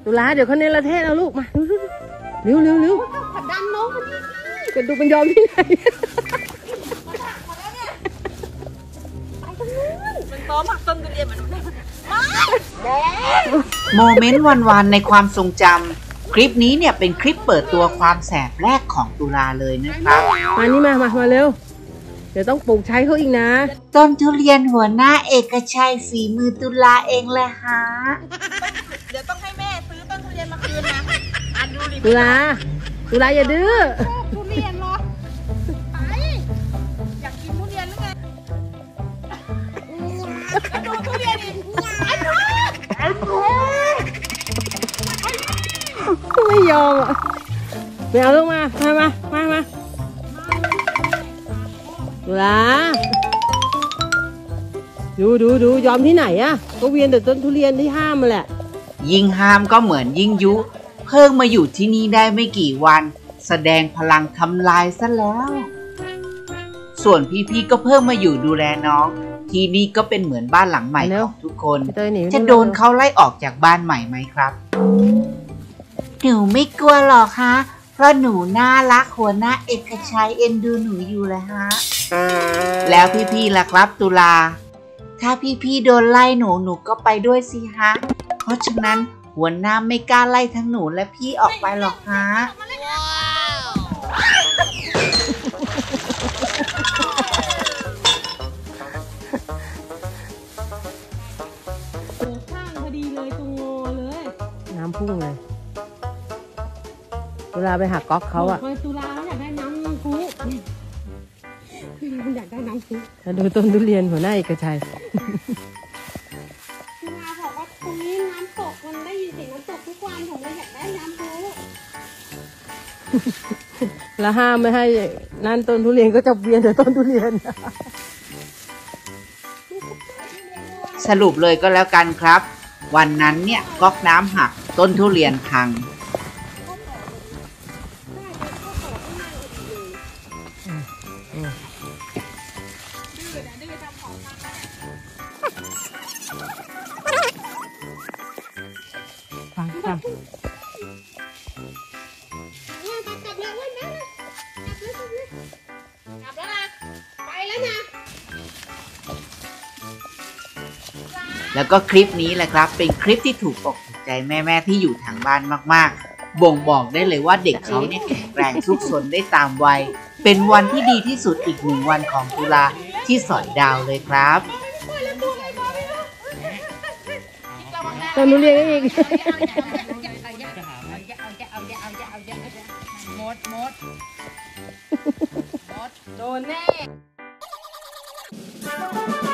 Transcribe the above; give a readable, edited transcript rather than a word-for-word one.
ตุลาเดี๋ยวเขาเนรเทศเอาลูกมาเร็วขัดดันน้องมันนี่กระดูกมันยอมที่ไหนมันต้อมหักต้นทุเรียนมันดูโมเมนต์วันๆในความทรงจำคลิปนี้เนี่ยเป็นคลิปเปิดตัวความแสบแรกของตุลาเลยนะครับมานี่มาเร็วเดี๋ยวต้องปลูกใช้เขาอีกนะต้นทุเรียนหัวหน้าเอกชัยฝีมือตุลาเองเลยฮะเดี๋ยวต้องให้แม่ซื้อต้นทุเรียนมาคืนนะตุลาอย่าดื้อทุเรียนเหรอไปอยากกินทุเรียนหรือไงดูทุเรียนดิไม่ยอมอ่ะไม่เอาลูกมาตุลาดูยอมที่ไหนอะก็เวียนแต่ต้นทุเรียนที่ห้ามมาแหละยิ่งห้ามก็เหมือนยิ่งยุเพิ่งมาอยู่ที่นี่ได้ไม่กี่วันแสดงพลังทำลายซะแล้วส่วนพี่ๆก็เพิ่งมาอยู่ดูแลน้องที่นี่ก็เป็นเหมือนบ้านหลังใหม่ของทุกคนจะโดนเขาไล่ออกจากบ้านใหม่ไหมครับหนูไม่กลัวหรอกคะเพราะหนูน่ารักหัวหน้าเอกชัยเอ็นดูหนูอยู่เลยฮะแล้วพี่ๆล่ะครับตุลาถ้าพี่ๆโดนไล่หนูก็ไปด้วยสิฮะเพราะฉะนั้นหัวหน้าไม่กล้าไล่ทั้งหนูและพี่ออกไปหรอกฮะข้างพอดีเลยตรงงอเลยน้ำพุ่งเลยตุลาไปหาก๊อกเขาอะตุลาอยากได้น้ำพุอยากได้น้ำพุถ้าดูต้นทุเรียนหัวหน้าเอกชัยตุลาบอกว่าตรงนี้น้ำตกมันได้ยินเสียงน้ำตกทุกวันผมเลยอยากได้น้ำพุแล้วห้ามไม่ให้นั่นต้นทุเรียนก็จะเวียนแต่ต้นทุเรียนสรุปเลยก็แล้วกันครับวันนั้นเนี่ยก๊อกน้ำหักต้นทุเรียนพังแล้วก็คลิปนี้แหละครับเป็นคลิปที่ถูกอกถูกใจแม่ๆที่อยู่ทางบ้านมากๆบ่งบอกได้เลยว่าเด็กเขาเนี่ยแข็งแรงซุกซนได้ตามวัยเป็นวันที่ดีที่สุดอีก1 วันของตุลาที่สอยดาวเลยครับต้นทุเรียนอีกหมดโดนแน่